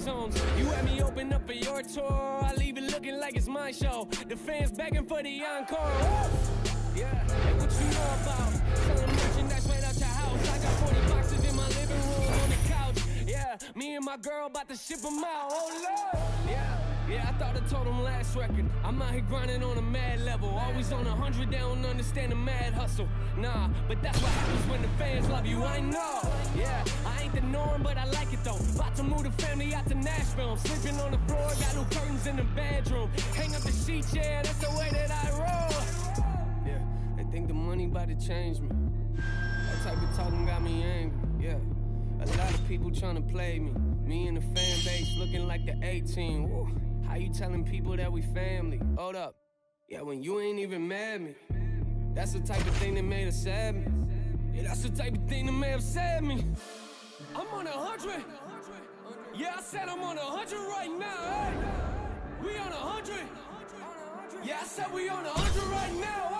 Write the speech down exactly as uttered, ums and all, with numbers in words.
iTunes. You had me open up for your tour, I leave it looking like it's my show. The fans begging for the encore. Yeah, and what you know about selling merchandise right out your house? I got forty boxes in my living room on the couch. Yeah, me and my girl about to ship them out. Oh Lord, yeah. Yeah, I thought I told them last record. I'm out here grinding on a mad level. Always on a hundred, they don't understand the mad hustle. Nah, but that's what happens when the fans love you, I know. Yeah, I ain't the norm, but I like it though. About to move the family out to Nashville. I'm sleeping on the floor, got new curtains in the bedroom. Hang up the sheets, yeah, that's the way that I roll. Yeah, they think the money about to change me. That type of talking got me angry, yeah. A lot of people trying to play me. Me and the fan base looking like the A-team. Woo. How you telling people that we family? Hold up. Yeah, when you ain't even mad at me. That's the type of thing that made us sad me. Yeah, that's the type of thing that may upset me. I'm on a hundred. Yeah, I said I'm on a hundred right now, hey. We on a hundred. Yeah, I said we on a hundred right now.